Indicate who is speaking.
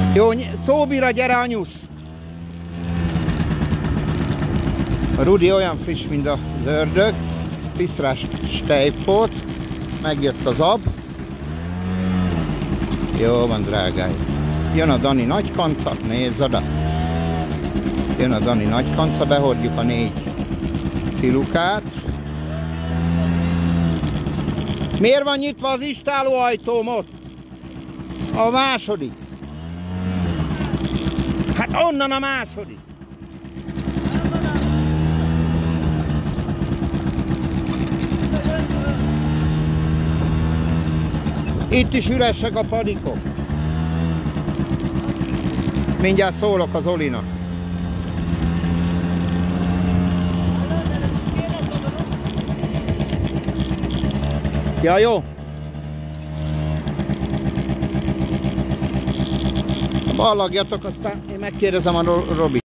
Speaker 1: Jó, Tóbira, gyere anyus! A Rudi olyan friss, mint az ördög. Piszrás stejpfót. Megjött az ab. Jó van, drágáim. Jön a Dani nagy kanca, nézd oda. Jön a Dani nagy kanca, behordjuk a 4 cilukát. Miért van nyitva az istálóajtóm ott? A második. Hát onnan a második. Itt is üresek a padikok. Mindjárt szólok az Olinak. Ja, jó. Ballagjatok, aztán én megkérdezem a Robi.